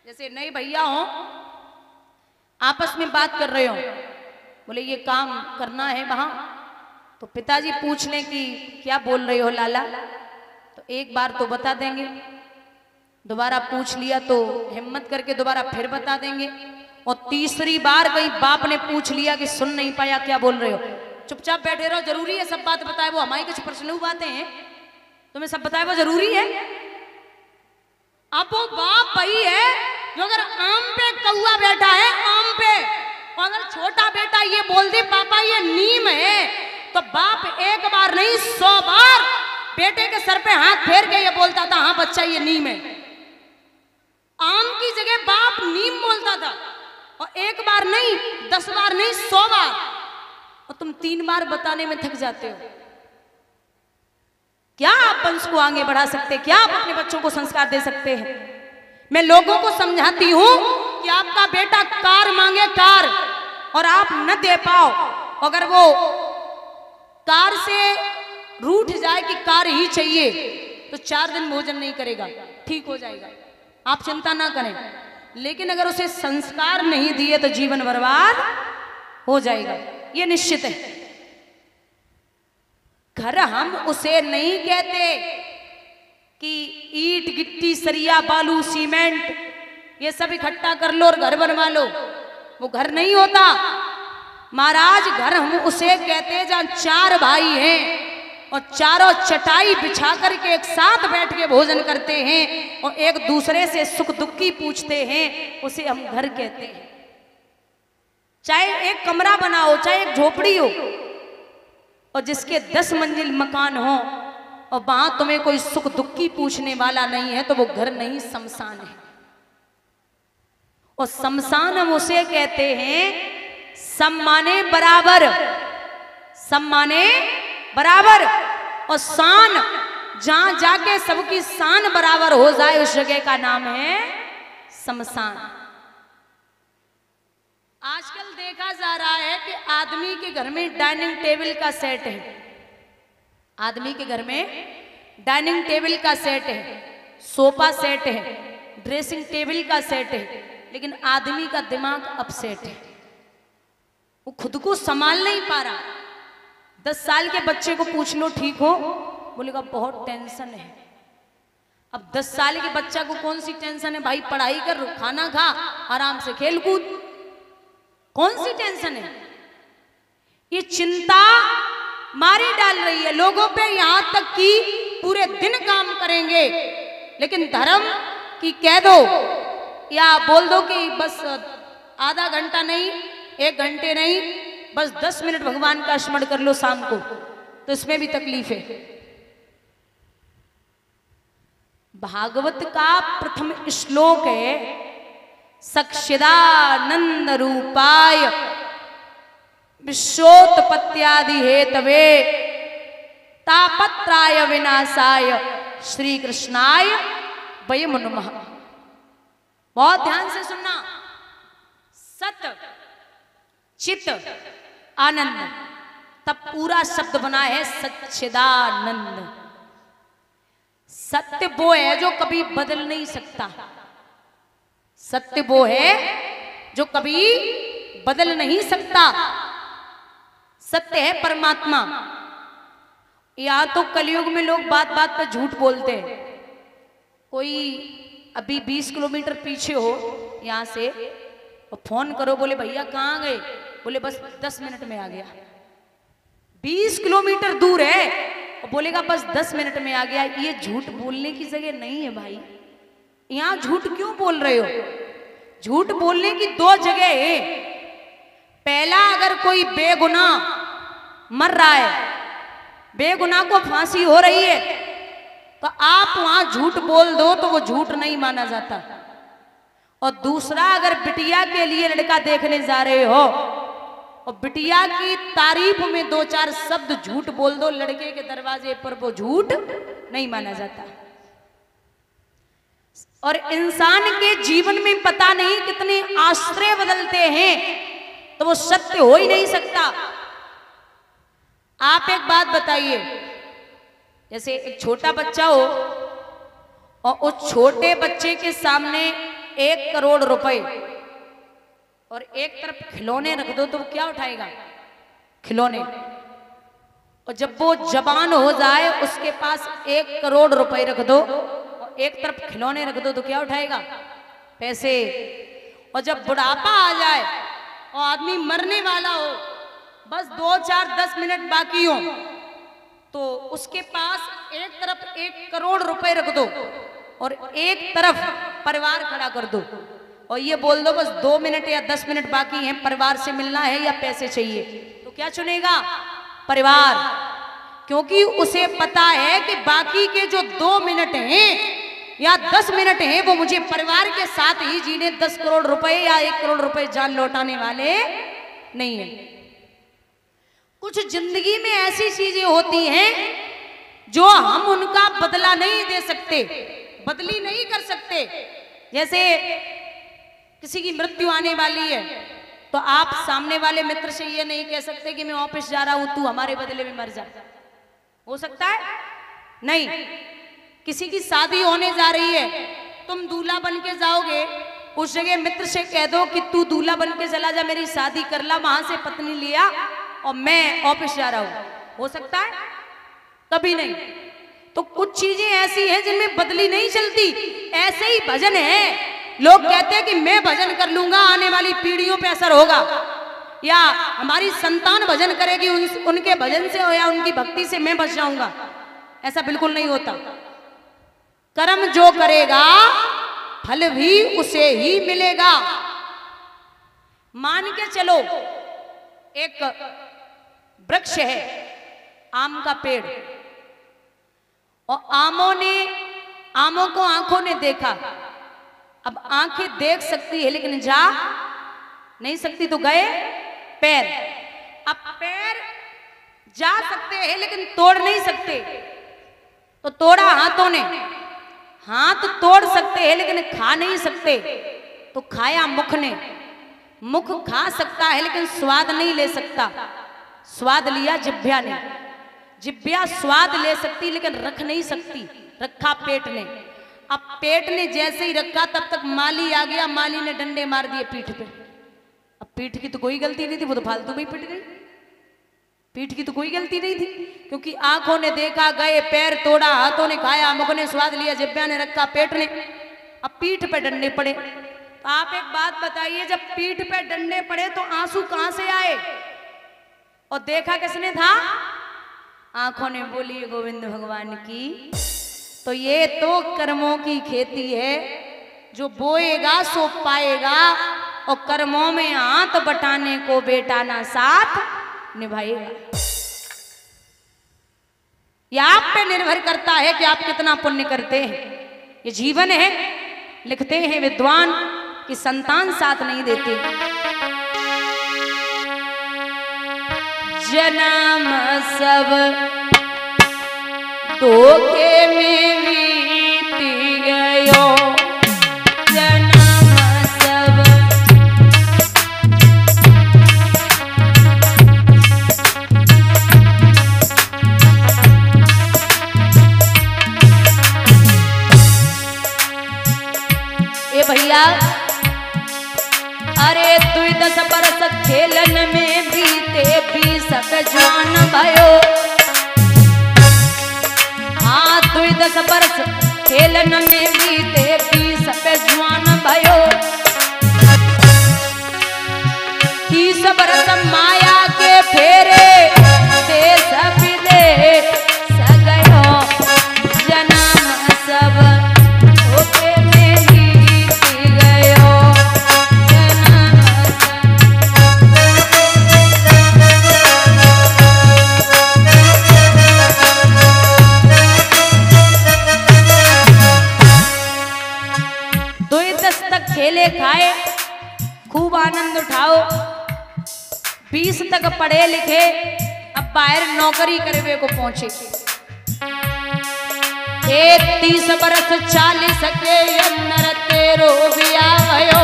जैसे नए भैया हो, आपस में बात कर रहे हो, बोले ये काम करना है वहां, तो पिताजी पूछ लें कि क्या बोल रहे हो लाला, तो एक बार तो बता देंगे, दोबारा पूछ लिया तो हिम्मत करके दोबारा फिर बता देंगे, और तीसरी बार कहीं बाप ने पूछ लिया कि सुन नहीं पाया क्या बोल रहे हो, चुपचाप बैठे रहो। जरूरी है सब बात बताए? वो हमारी कुछ पर्सनल बातें हैं, तुम्हें सब बताए वो जरूरी है? अब वो बाप वही है जो अगर आम पे कौआ बैठा है, आम पे, और अगर छोटा बेटा ये बोल दे पापा ये नीम है, तो बाप एक बार नहीं 100 बार बेटे के सर पे हाथ फेर के ये बोलता था हाँ बच्चा ये नीम है। आम की जगह बाप नीम बोलता था, और एक बार नहीं 10 बार नहीं 100 बार, और तुम 3 बार बताने में थक जाते हो। क्या आप वंश को आगे बढ़ा सकते, क्या आप अपने बच्चों को संस्कार दे सकते हैं? मैं लोगों को समझाती हूं कि आपका बेटा कार मांगे कार और आप न दे पाओ, अगर वो कार से रूठ जाए कि कार ही चाहिए तो 4 दिन भोजन नहीं करेगा, ठीक हो जाएगा, आप चिंता ना करें। लेकिन अगर उसे संस्कार नहीं दिए तो जीवन बर्बाद हो जाएगा, ये निश्चित है। घर हम उसे नहीं कहते कि ईंट गिट्टी सरिया बालू सीमेंट ये सब इकट्ठा कर लो और घर बनवा लो, वो घर नहीं होता महाराज। घर हम उसे कहते हैं जहां 4 भाई हैं और चारों चटाई बिछा करके एक साथ बैठ के भोजन करते हैं और एक दूसरे से सुख दुख की पूछते हैं, उसे हम घर कहते हैं। चाहे एक कमरा बनाओ, चाहे एक झोपड़ी हो, और जिसके 10 मंजिल मकान हो और वहां तुम्हें कोई सुख दुख की पूछने वाला नहीं है, तो वो घर नहीं शमशान है। और शमशान हम उसे कहते हैं सम्माने बराबर, सम्माने बराबर, और शान जहां जाके सबकी शान बराबर हो जाए उस जगह का नाम है शमशान। आजकल देखा जा रहा है कि आदमी के घर में डाइनिंग टेबल का सेट है, आदमी के घर में डाइनिंग टेबल का सेट है, सोफा सेट है, ड्रेसिंग टेबल का सेट है, लेकिन आदमी का दिमाग अपसेट है, वो खुद को संभाल नहीं पा रहा। 10 साल के बच्चे को पूछ लो ठीक हो, बोलेगा बहुत टेंशन है। अब 10 साल के बच्चा को कौन सी टेंशन है भाई, पढ़ाई कर, खाना खा, आराम से खेल कूद, कौन सी टेंशन है? ये चिंता मारी डाल रही है लोगों पे, यहां तक कि पूरे दिन काम करेंगे लेकिन धर्म की कह दो या बोल दो कि बस आधा घंटा नहीं, 1 घंटे नहीं, बस 10 मिनट भगवान का स्मरण कर लो शाम को, तो इसमें भी तकलीफ है। भागवत का प्रथम श्लोक है सच्चिदानंद रूपाय विश्वोत्पत्त्यादि हेतवे तापत्राय विनाशाय श्री कृष्णाय वयं नमः। बहुत ध्यान से सुनना, सत चित आनंद, तब पूरा शब्द बना है सच्चिदानंद। सत्य वो है जो कभी बदल नहीं सकता, सत्य वो है जो कभी बदल नहीं सकता, सत्य है परमात्मा। या तो कलयुग में लोग बात बात पर झूठ बोलते हैं। कोई अभी 20 किलोमीटर पीछे हो यहां से और फोन करो, बोले भैया कहाँ गए, बोले बस 10 मिनट में आ गया। 20 किलोमीटर दूर है और बोलेगा बस 10 मिनट में आ गया। ये झूठ बोलने की जगह नहीं है भाई, यहां झूठ क्यों बोल रहे हो? झूठ बोलने की 2 जगह है। पहला, अगर कोई बेगुनाह मर रहा है, बेगुनाह को फांसी हो रही है, तो आप वहां झूठ बोल दो तो वो झूठ नहीं माना जाता। और दूसरा, अगर बिटिया के लिए लड़का देखने जा रहे हो और बिटिया की तारीफ में 2-4 शब्द झूठ बोल दो लड़के के दरवाजे पर, वो झूठ नहीं माना जाता। और इंसान के जीवन में पता नहीं कितने आश्रय बदलते हैं, तो वो सत्य हो ही नहीं सकता। आप एक बात बताइए, जैसे एक छोटा बच्चा हो और उस छोटे बच्चे के सामने 1 करोड़ रुपए और एक तरफ खिलौने रख दो तो क्या उठाएगा? खिलौने। और जब वो जवान हो जाए उसके पास 1 करोड़ रुपए रख दो और एक तरफ खिलौने रख दो तो क्या उठाएगा? पैसे। और जब बुढ़ापा आ जाए और आदमी मरने वाला हो, बस 2, 4, 10 मिनट बाकी हो, तो उसके पास एक तरफ 1 करोड़ रुपए रख दो और एक तरफ परिवार खड़ा कर दो और ये बोल दो बस 2 मिनट या 10 मिनट बाकी हैं, परिवार से मिलना है या पैसे चाहिए, तो क्या चुनेगा? परिवार। क्योंकि उसे पता है कि बाकी के जो 2 मिनट हैं या 10 मिनट हैं वो मुझे परिवार के साथ ही जीने 10 करोड़ रुपए या 1 करोड़ रुपए जान लौटाने वाले नहीं है। कुछ जिंदगी में ऐसी चीजें होती हैं जो हम उनका बदला नहीं दे सकते, बदली नहीं कर सकते। जैसे किसी की मृत्यु आने वाली है तो आप सामने वाले मित्र से ये नहीं कह सकते कि मैं ऑफिस जा रहा हूं, तू हमारे बदले में मर जा। हो सकता है? नहीं। किसी की शादी होने जा रही है, तुम दूल्हा बन के जाओगे, उस जगह मित्र से कह दो कि तू दूल्हा बन के चला जा, मेरी शादी कर ला, वहां से पत्नी लिया और मैं ऑफिस जा रहा हूं। हो सकता है? कभी नहीं। तो कुछ चीजें ऐसी हैं जिनमें बदली नहीं चलती। ऐसे ही भजन है, लोग कहते हैं कि मैं भजन कर लूंगा, आने वाली पीढ़ियों पे असर होगा, या हमारी संतान भजन करेगी, उनके भजन से या उनकी भक्ति से मैं बच जाऊंगा। ऐसा बिल्कुल नहीं होता। कर्म जो करेगा फल भी उसे ही मिलेगा। मान के चलो एक वृक्ष है, आम का पेड़, और आमों को आंखों ने देखा। अब आंखें देख सकती है लेकिन जा नहीं सकती, तो गए पैर। अब पैर जा सकते हैं लेकिन तोड़ नहीं सकते, तो तोड़ा हाथों ने। हाथ तोड़ सकते हैं लेकिन खा नहीं सकते, तो खाया मुख ने। मुख खा सकता है लेकिन स्वाद नहीं ले सकता, स्वाद लिया जिह्वा ने। जिह्वा स्वाद ले सकती लेकिन रख नहीं सकती, रखा पेट ने। अब पेट ने जैसे ही रखा तब तक माली आ गया, माली ने डंडे मार दिए पीठ पे। अब पीठ की तो कोई गलती नहीं थी, वो तो फालतू में ही पिट गई। पीठ की तो कोई गलती नहीं थी, क्योंकि आंखों ने देखा, गए पैर, तोड़ा हाथों ने, खाया मुख ने, स्वाद लिया जिह्वा ने, रखा पेट ने। अब पीठ पे डंडे पड़े। तो आप एक बात बताइए, जब पीठ पे डंडे पड़े तो आंसू कहां से आए? और देखा किसने था? आंखों ने। बोली गोविंद भगवान की। तो ये तो कर्मों की खेती है, जो बोएगा सो पाएगा, और कर्मों में हाथ बटाने को बेटा ना साथ निभाएगा। यह आप पे निर्भर करता है कि आप कितना पुण्य करते हैं। ये जीवन है। लिखते हैं विद्वान कि संतान साथ नहीं देते। जन्म सब धोखे में बीत गयो, जन्म सब ए भैया, अरे 10 बरस खेलन में बीते 20 जवान भयो। हाँ 10 बरस खेलन में बीते 20 जवान भयो। 30 बरस माया के फेरे देश विदेश गयो, जन्म सब धोखे में बीत गयो, जन्म खेले खाए, खूब आनंद उठाओ। 20 तक पढ़े लिखे, अब बाहर नौकरी करवे को पहुंचे। 30 बरस 40 के अंदर तेरो ब्याह भयो।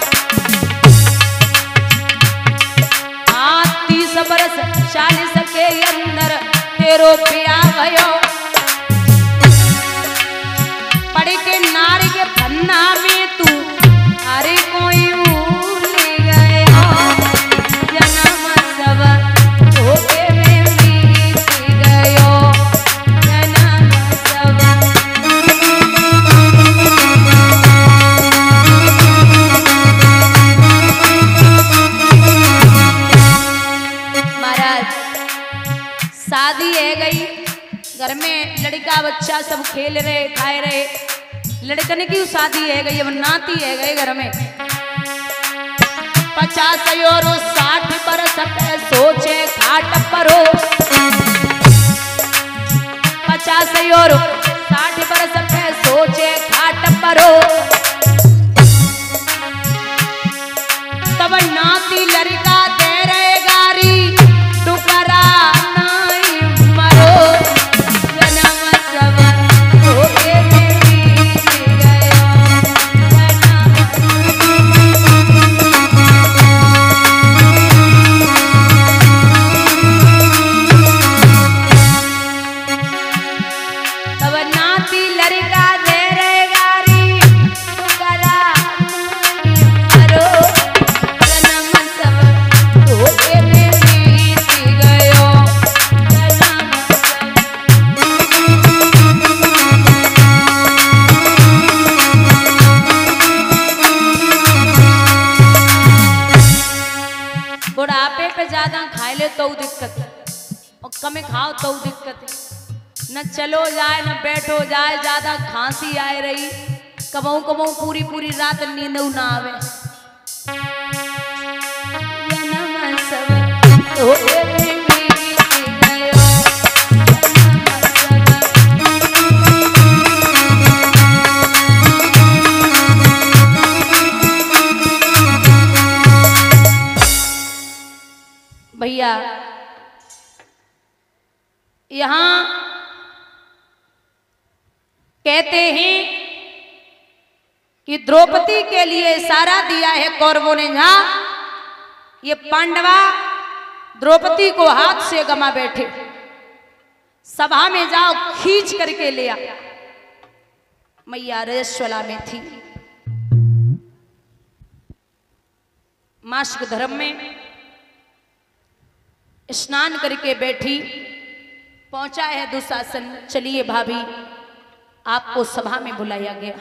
हाँ 30 बरस 40 के अंदर तेरो ब्याह भयो। पढ़ के नारी के फन्ना में तू बच्चा सब खेल रहे खाए रहे। लड़कन की शादी है गई, अब नाती है गए घर में। 50 और 60 बरस पे सोचे खाट परो। 50 और 60 बरस पे सोचे खाट परो। तब नाती लड़का दे रहे गारी, टुकड़ा नहीं मरो। जन्म सब होके में बीत गयो। तब नाती लड़का दे रहे गारी, टुकड़ा नहीं मरो। जन्म सब होके में बीत गयो। जन्म बुढ़ापे पे ज्यादा खाए ले तो दिक्कत है, और कम खाओ तो दिक्कत है। न चलो जाए न बैठो जाए, ज्यादा खांसी आए रही, कबहू कबहू पूरी पूरी रात नींद ना आवे। जन्म सब होके में बीत गयो। भैया यहां कहते हैं कि द्रौपदी के लिए इशारा दिया है कौरवों ने। जहां ये पांडवा द्रौपदी को हाथ से गमा बैठे, सभा में जाओ खींच करके ले आ। मैया रजस्वला में थी, मासिक धर्म में स्नान करके बैठी। पहुंचा है दुशासन, चलिए भाभी आपको सभा में बुलाया गया।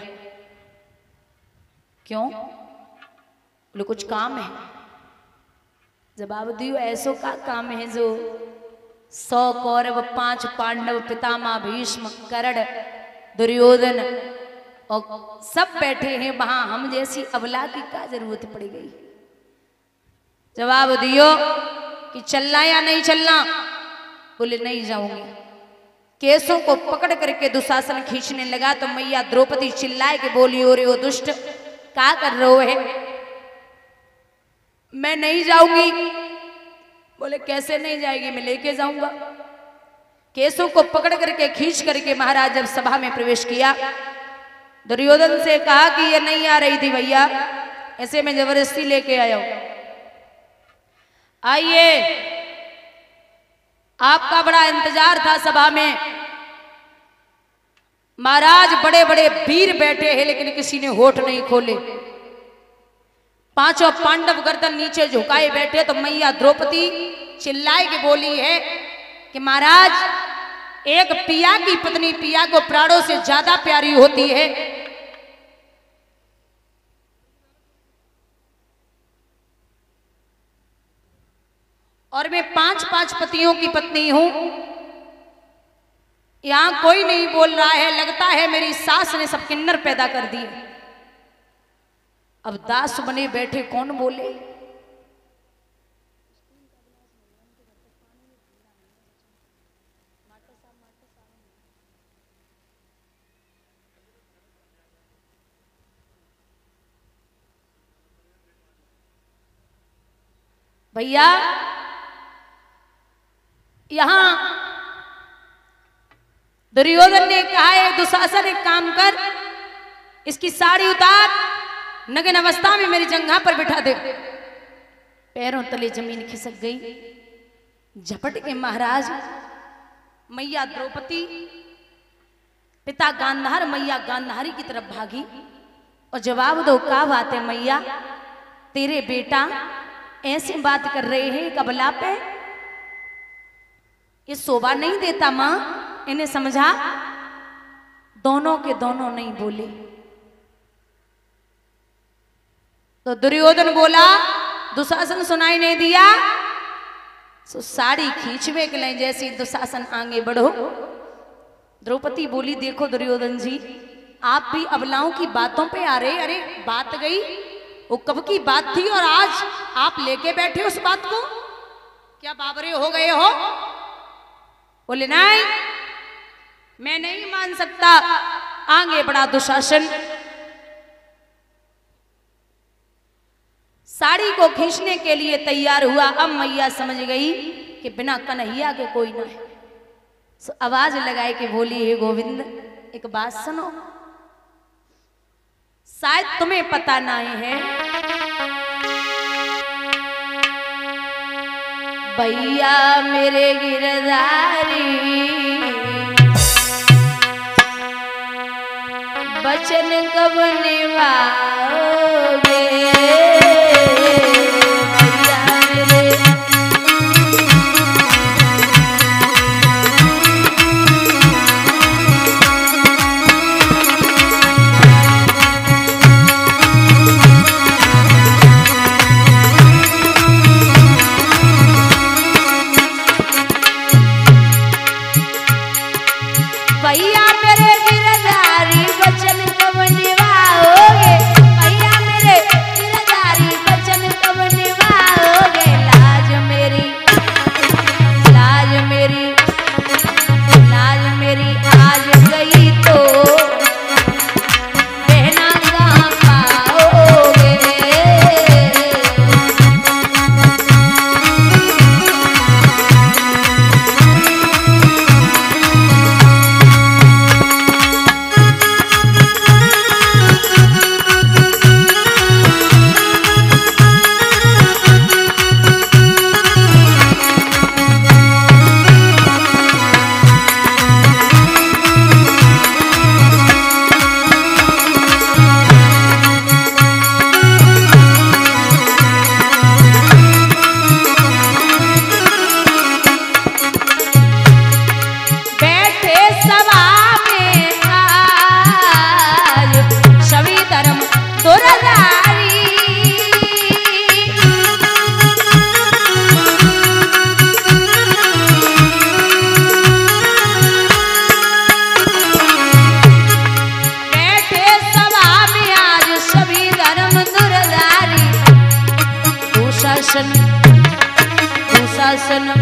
क्यों? बोले कुछ काम है। जवाब दियो ऐसो का काम है जो 100 कौरव 5 पांडव पितामह भीष्म कर्ण दुर्योधन और सब बैठे हैं वहां, हम जैसी अबला की क्या जरूरत पड़ गई। जवाब दियो कि चलना या नहीं चलना। बोले नहीं जाऊंगी। केसों को पकड़ करके दुशासन खींचने लगा तो मैया द्रौपदी चिल्लाए के बोली, ओरे ओ दुष्ट क्या कर रहे हो है? मैं नहीं जाऊंगी। बोले कैसे नहीं जाएगी, मैं लेके जाऊंगा। केसों को पकड़ करके खींच करके महाराज जब सभा में प्रवेश किया, दुर्योधन से कहा कि ये नहीं आ रही थी भैया, ऐसे में जबरदस्ती लेके आया हूं। आइए, आपका बड़ा इंतजार था सभा में। महाराज बड़े बड़े वीर बैठे हैं लेकिन किसी ने होठ नहीं खोले। 5 पांडव गर्दन नीचे झुकाए बैठे तो मैया द्रौपदी चिल्लाए के बोली है कि महाराज एक पिया की पत्नी पिया को प्राणों से ज्यादा प्यारी होती है। और मैं 5 पतियों की पत्नी हूं। यहां कोई नहीं बोल रहा है, लगता है मेरी सास ने सब किन्नर पैदा कर दिए। अब दास बने बैठे कौन बोले? भैया यहां दुर्योधन ने कहा है दुशासन एक काम कर, इसकी साड़ी उतार, नग्न अवस्था में मेरी जंघा पर बिठा दे। पैरों तले जमीन खिसक गई। झपट के महाराज मैया द्रौपदी पिता गांधार मैया गांधारी की तरफ भागी और जवाब दो क्या बात है मैया, तेरे बेटा ऐसी बात कर रहे हैं कबला पे, ये शोभा नहीं देता मां, इन्हें समझा। दोनों के दोनों नहीं बोले। तो दुर्योधन बोला, दुशासन सुनाई नहीं दिया तो साड़ी खींचवे के लिए जैसे दुशासन आगे बढ़ो द्रौपदी बोली देखो दुर्योधन जी, आप भी अबलाओं की बातों पे आ रहे। अरे बात गई, वो कब की बात थी और आज आप लेके बैठे उस बात को, क्या बाबरे हो गए हो? बोले नहीं, मैं नहीं मान सकता। आगे बढ़ा दुशासन, साड़ी को खींचने के लिए तैयार हुआ। अब मैया समझ गई कि बिना कन्हैया के कोई ना है। आवाज लगाए कि बोली हे गोविंद, एक बात सुनो, शायद तुम्हें पता नहीं है, भैया मेरे गिरधारी बचन कब निभाओगे? भैया मेरे गिरधारी बचन कब निभाओगे? भैया मेरे गिरधारी बचन कब निभाओगे? लाज मेरी, लाज मेरी, लाज मेरी आज गई तो बहना कहाँ पाओगे? दुशासन